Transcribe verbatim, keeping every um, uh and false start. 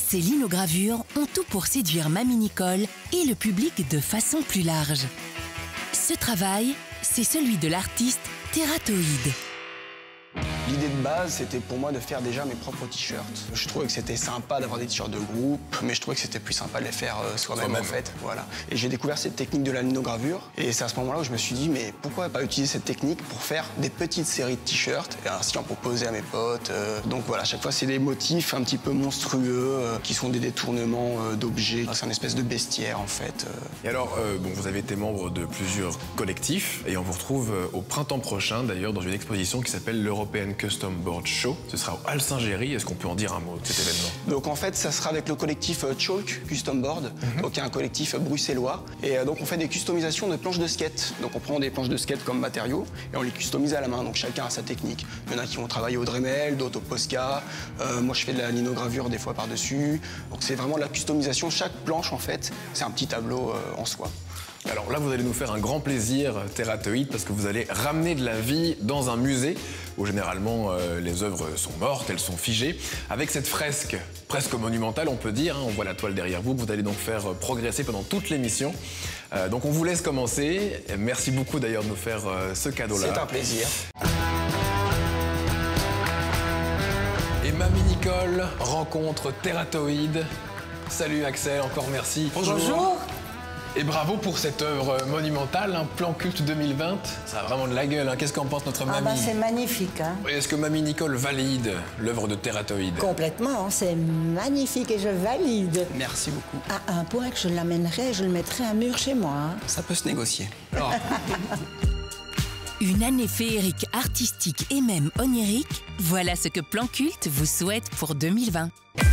Ces linogravures ont tout pour séduire Mamie Nicole et le public de façon plus large. Ce travail, c'est celui de l'artiste Terratoid. L'idée de base, c'était pour moi de faire déjà mes propres t-shirts. Je trouvais que c'était sympa d'avoir des t-shirts de groupe, mais je trouvais que c'était plus sympa de les faire euh, soi-même en fait. Voilà. Et j'ai découvert cette technique de la linogravure. Et c'est à ce moment-là où je me suis dit, mais pourquoi pas utiliser cette technique pour faire des petites séries de t-shirts et ainsi en proposer à mes potes. Euh, donc voilà, à chaque fois, c'est des motifs un petit peu monstrueux euh, qui sont des détournements euh, d'objets. C'est une espèce de bestiaire en fait. Euh. Et alors, euh, bon, vous avez été membre de plusieurs collectifs et on vous retrouve euh, au printemps prochain d'ailleurs dans une exposition qui s'appelle l'European Custom Board Show. Ce sera au Halles-Saint-Géry. Est-ce qu'on peut en dire un mot de cet événement? Donc en fait, ça sera avec le collectif Chalk Custom Board, mm-hmm. donc qui est un collectif bruxellois. Et euh, donc on fait des customisations de planches de skate. Donc on prend des planches de skate comme matériaux et on les customise à la main. Donc chacun a sa technique. Il y en a qui vont travailler au Dremel, d'autres au Posca. Euh, moi je fais de la linogravure des fois par-dessus. Donc c'est vraiment de la customisation. Chaque planche en fait, c'est un petit tableau euh, en soi. Alors là, vous allez nous faire un grand plaisir, Terratoid, parce que vous allez ramener de la vie dans un musée où généralement euh, les œuvres sont mortes, elles sont figées. Avec cette fresque presque monumentale, on peut dire, hein, on voit la toile derrière vous, vous allez donc faire progresser pendant toute l'émission. Euh, donc on vous laisse commencer. Merci beaucoup d'ailleurs de nous faire euh, ce cadeau-là. C'est un plaisir. Et Mamie Nicole rencontre Terratoid. Salut Axel, encore merci. Bonjour. Bonjour. Et bravo pour cette œuvre monumentale, un plan culte deux mille vingt. Ça a vraiment de la gueule, hein. Qu'est-ce qu'en pense notre mamie? Ah bah c'est magnifique. Hein. Est-ce que Mamie Nicole valide l'œuvre de Terratoid? Complètement, c'est magnifique et je valide. Merci beaucoup. À un point que je l'amènerai, je le mettrai à un mur chez moi. Hein. Ça peut se négocier. Oh. Une année féerique, artistique et même onirique, voilà ce que Plan Culte vous souhaite pour deux mille vingt.